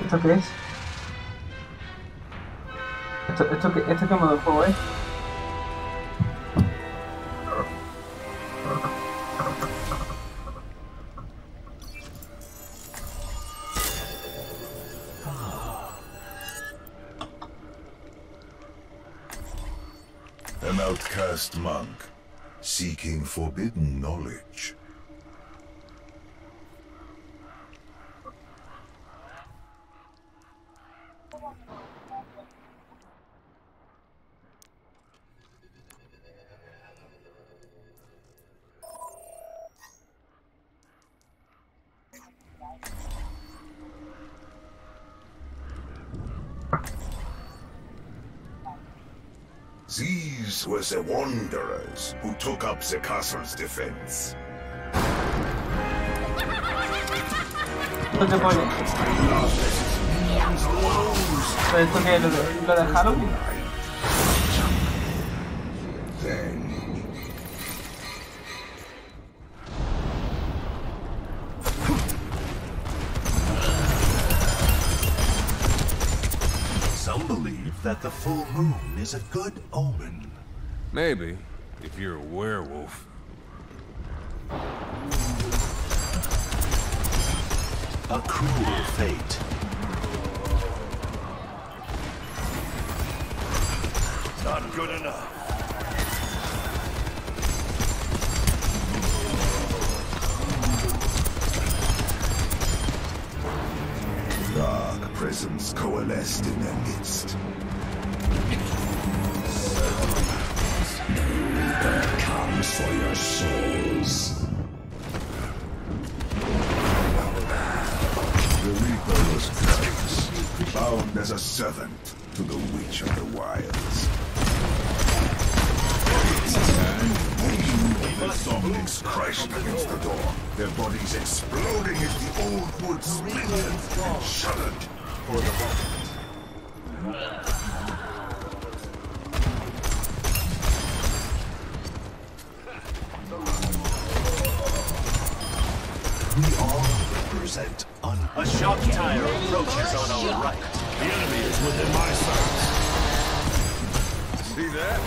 ¿Esto qué es? ¿Esto qué modo de juego es? An outcast monk, seeking forbidden knowledge. These were the wanderers who took up the castle's defense. ¿Esto qué pone? ¿Pero esto qué es? ¿Lo de Halloween? Some believe that the full moon is a good omen. Maybe, if you're a werewolf. A cruel fate. Not good enough. Dark presence coalesced in their midst. Reaper comes for your souls. The Reaper was Christ, bound as a servant to the Witch of the Wilds. The zombies crashed against the door, their bodies exploding as the old wood splintered and shuddered for the moment. We all represent A shock tire approaches on our right. the enemy is within my sight. See that?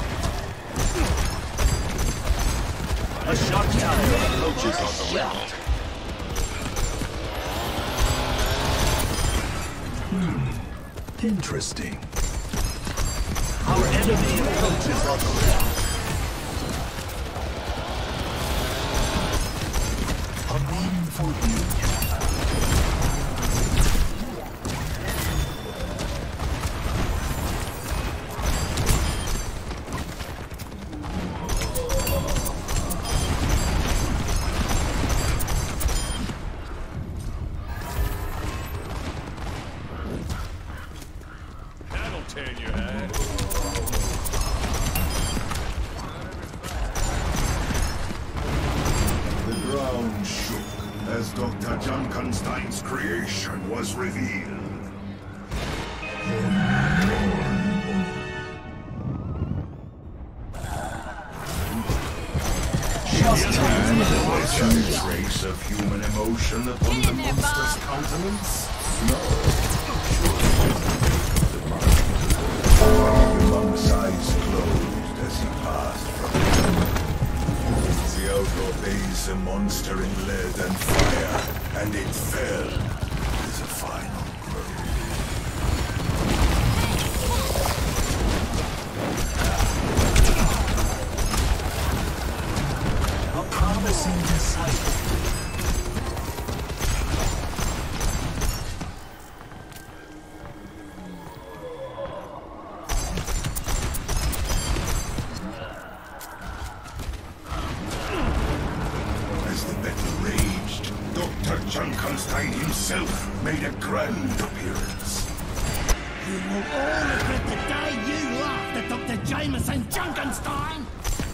A shock tire approaches on the left. Interesting. Our enemy approaches on the left. A meaningful union. That'll tear your head. The ground shook as Dr. Junkenstein's creation was revealed. There was a trace of human emotion upon the monster's countenance. The monk's eyes closed as he passed from it. The outlaw bathed the monster in lead and fire, and it fell with a final groan. A promising disciple. As the battle raged, Dr. Junkenstein himself made a grand appearance. You will all regret the day you laughed at Dr. Jameson Junkenstein!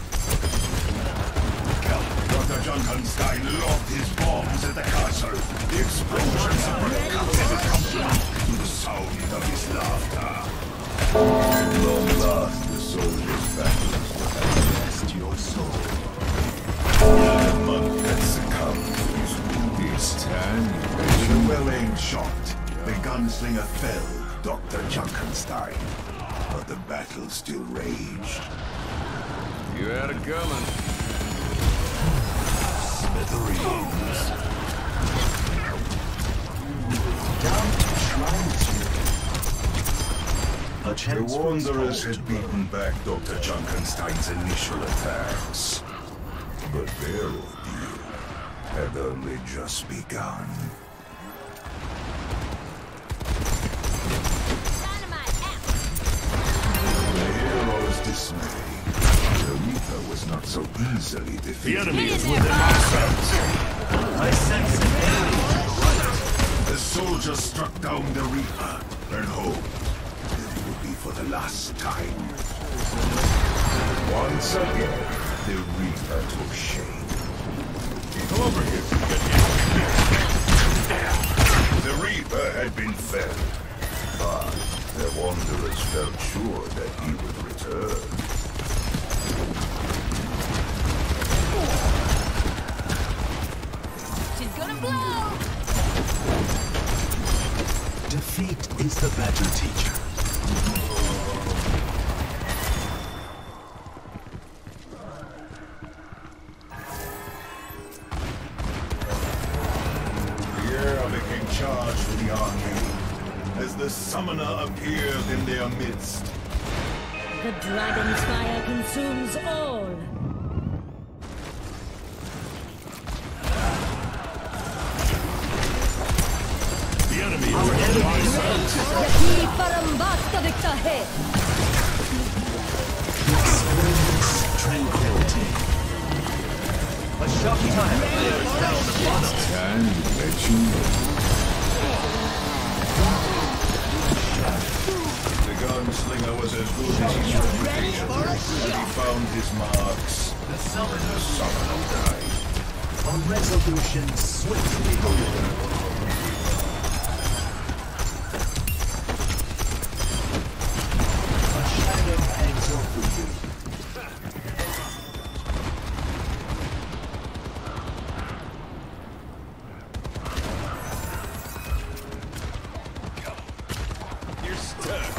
Dr. Junkenstein lobbed his bombs at the castle. The explosions broke up every company to the sound of his laughter. At long last, the soldier's battles will rest your soul. The monk had succumbed to his wound. This time, With a well-aimed shot, The gunslinger fell, Dr. Junkenstein, but the battle still raged. You had it coming. Smithereens. The Wanderers had beaten back Dr. Junkenstein's initial attacks, but their ordeal had only just begun. The heroes' dismay. The Reaper was not so easily defeated. The enemy is within my sights. I sense an enemy to the right. The soldiers struck down the Reaper and hoped that it would be for the last time. Once again, the Reaper took shape. Come over here. The Reaper had been felled, but the Wanderers felt sure that he would return. She's gonna blow! Defeat is the better teacher. The air became charged with the arcade as the summoner appeared in their midst. The dragon's fire consumes all. The enemy is within my sights. Yaki parambasta diktahe. Experience tranquility. A shock time bears down upon us. Time let you know. The gunslinger was as good as his reputation. When he found his marks, The summoner the summoner died. a resolution swiftly over. A shadow hangs over you. You're stuck.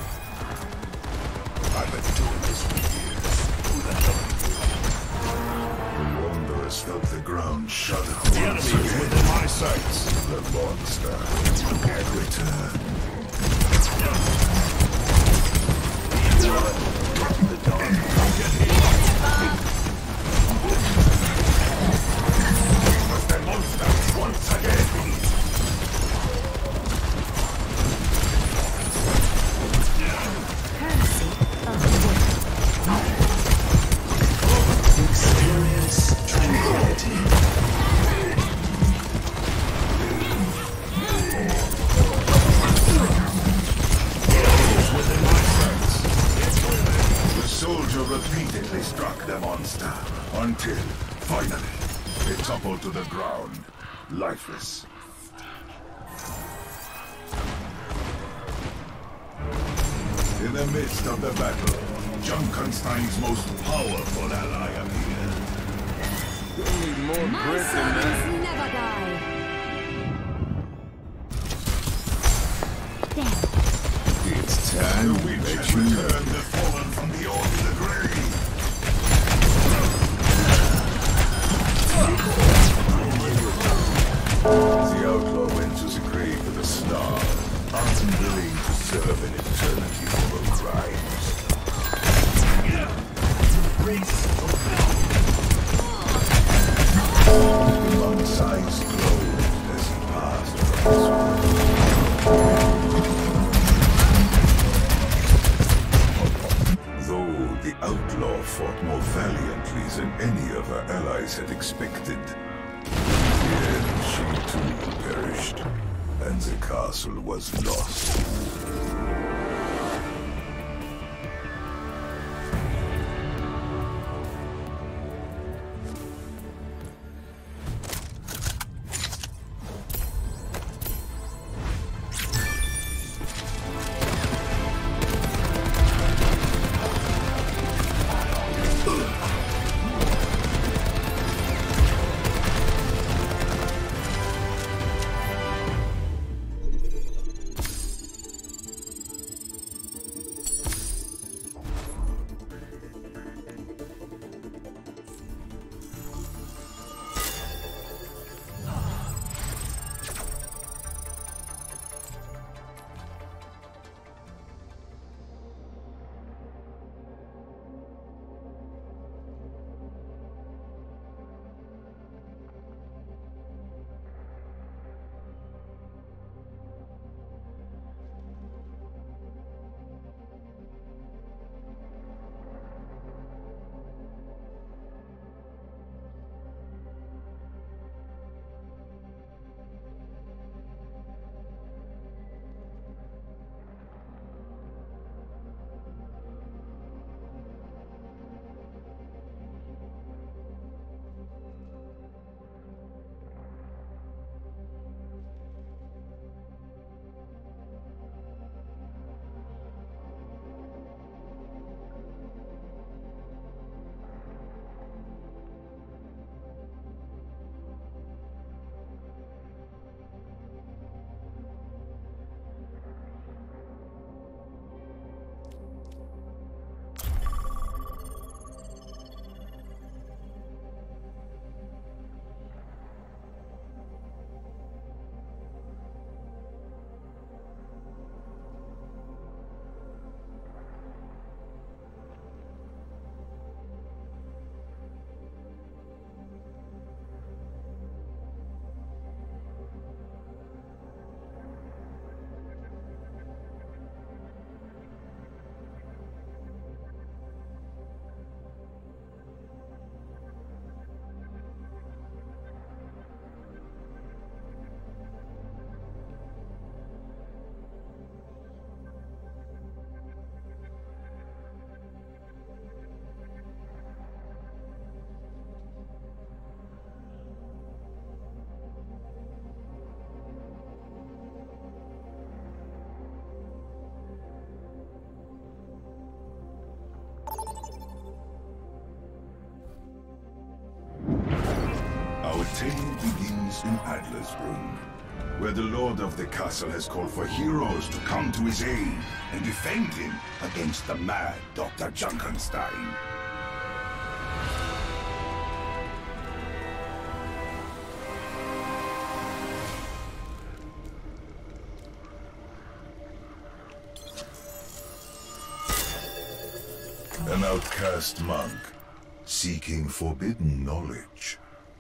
I've been doing this for years. Who the hell are you? The Wanderers felt the ground shudder. The enemy is within my sights. The monster had returned. The monster once again. Experience tranquility. Within my sights. The soldier repeatedly struck the monster until, finally, it toppled to the ground, lifeless. In the midst of the battle, Junkenstein's most powerful ally appeared. You'll need more My grit than that. servants never die. There. It's time the witch has returned the fallen from beyond the grave. The outlaw went to the grave with a snarl, unwilling to serve an eternity full of crimes. The monk's eyes glowed as he passed from his Though the outlaw fought more valiantly than any of her allies had expected, yet she too perished, and the castle was lost. tale begins in Adlersbrunn, where the lord of the castle has called for heroes to come to his aid and defend him against the mad Dr. Junkenstein. An outcast monk, seeking forbidden knowledge.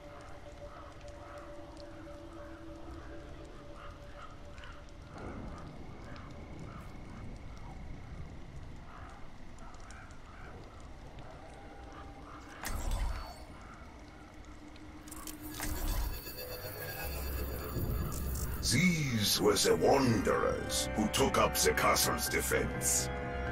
These were the wanderers who took up the castle's defense.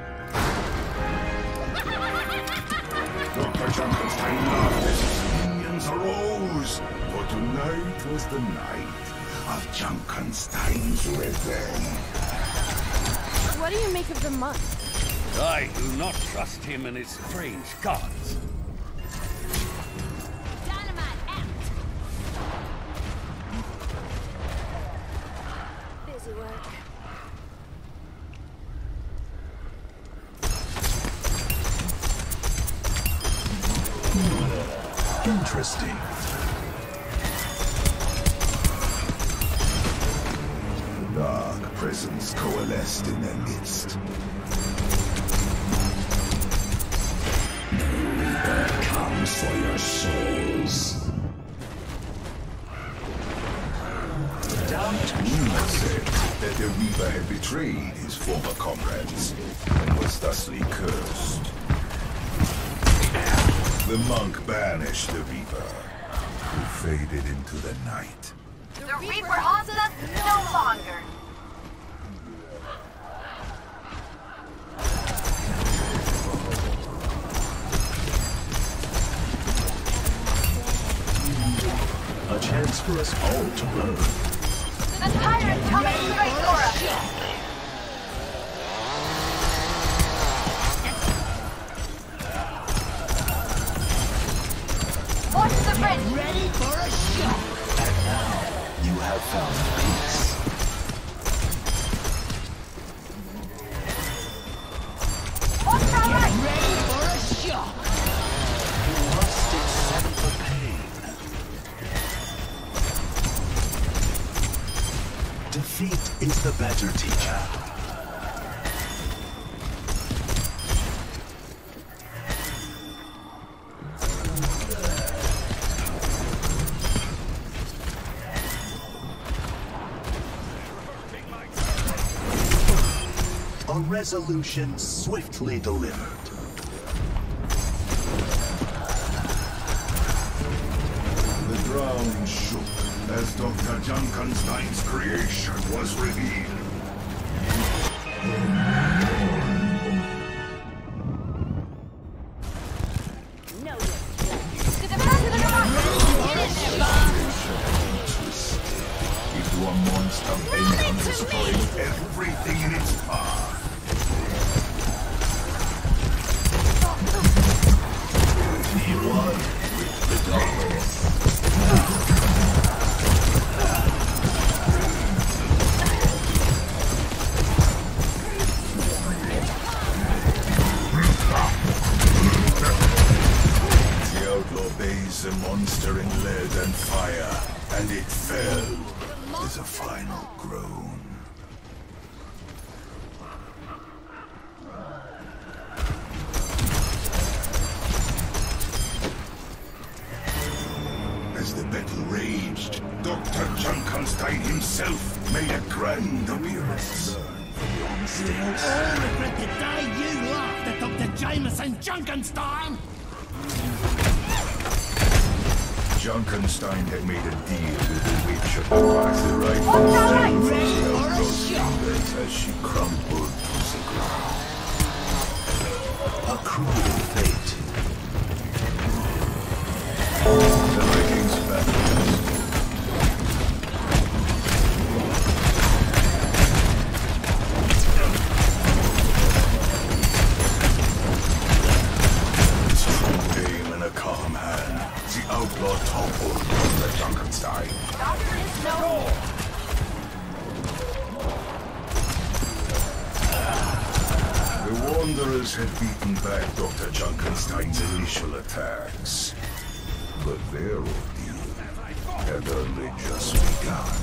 Dr. Junkenstein laughed as his minions arose, for tonight was the night of Junkenstein's revenge. What do you make of the monk? I do not trust him and his strange gods. Dynamite out! Busy work. Interesting. Dark presence coalesced in their midst. The Reaper comes for your souls. Rumor said that the Reaper had betrayed his former comrades and was thusly cursed. The monk banished the Reaper, who faded into the night. The Reaper haunts us no longer! A chance for us all to learn. The tyrant coming straight for us! Watch the bridge! Ready for a shot! And now, you have found peace. Watch the right! Ready for a shot! You must accept the pain. Defeat is the better teacher. A resolution swiftly delivered. The ground shook as Dr. Junkenstein's creation was revealed. No, to the back of the Into a monster bent on destroying everything in its path. Be one with the darkness. The outlaw bathes the monster in lead and fire, and it fell with a final groan. As the battle raged, Dr. Junkenstein himself made a grand appearance. You'll all regret the day you laughed at Dr. Jameson Junkenstein! Junkenstein had made a deal with the witch of the Park, the rightful fingers as she crumbled to the ground. A cruel fate. The Vikings battled. With strong aim and a calm hand, the outlaw toppled from the jungle. Wanderers had beaten back Dr. Junkenstein's initial attacks, but their ordeal had only just begun.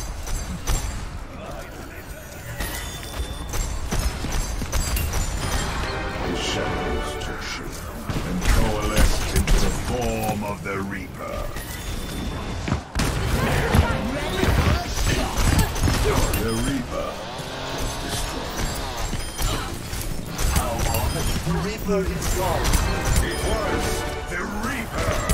The shadows took shape and coalesced into the form of the Reaper. The Reaper was destroyed. The Reaper is gone. It was the Reaper!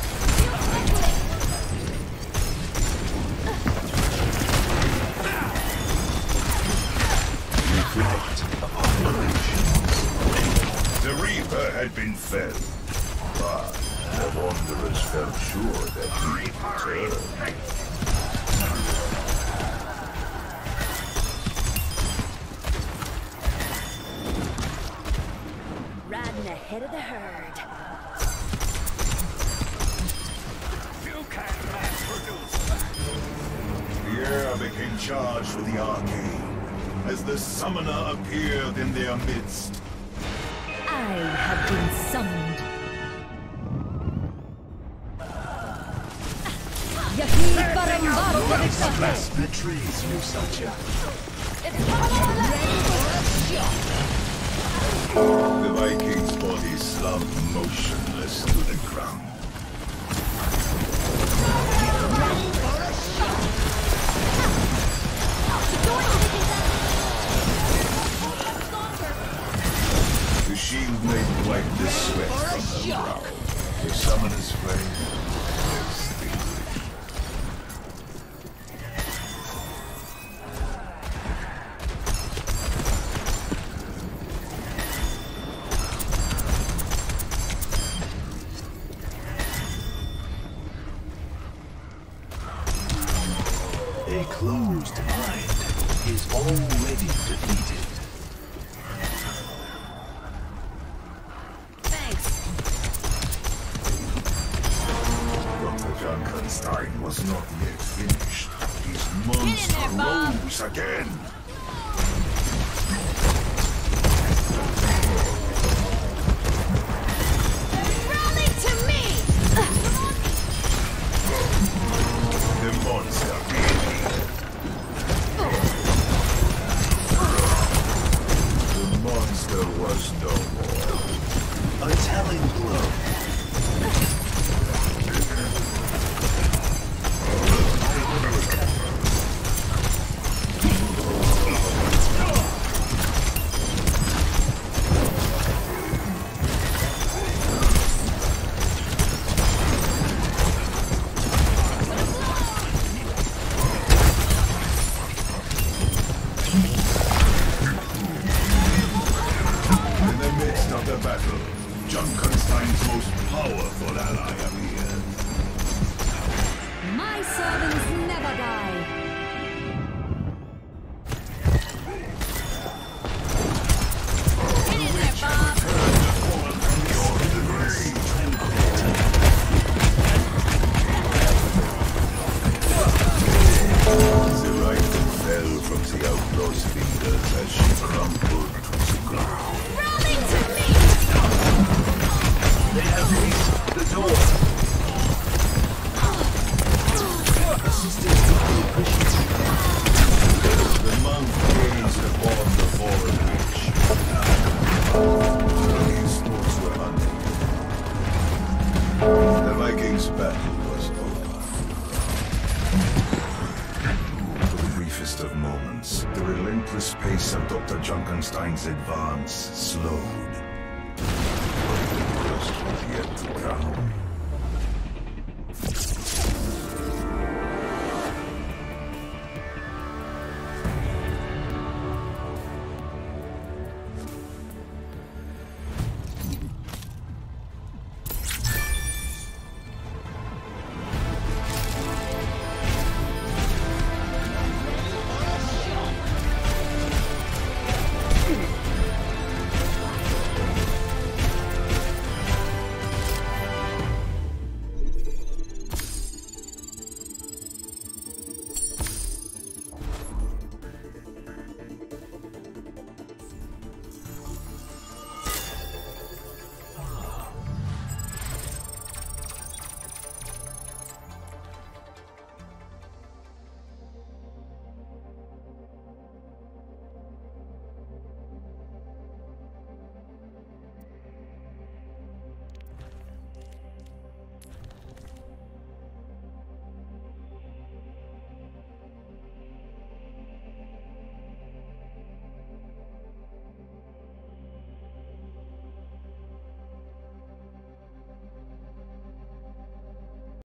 Reflect upon the nations. The Reaper had been felled, but the Wanderers felt sure that he would return. Riding ahead of the herd. You can't mass produce. The air became charged with the arcane as the summoner appeared in their midst. I have been summoned. Yahi Parambarta Viktahe. Bless betrays you, Satya. The Viking's body slumped motionless to the ground. The shield made wipe the sweat from her brow. The summoner's flame extinguished. A closed mind is already defeated. Thanks. Dr. Junkenstein was not yet finished. His monster rose again. Rally to me! The monster The monster was no more. A telling blow. In the midst of the battle, Junkenstein's most powerful ally appeared. My servants never die. Get in there, Bob! The rifle fell from the outlaw's fingers as she crumpled to the ground. Rally to me! They have reached the door. Assistance will be appreciated. The monk gazed upon the fallen witch. His thoughts were undone. The Vikings' battle was over. For the briefest of moments, the relentless pace of Dr. Junkenstein's advance slowed. But the worst was yet to come.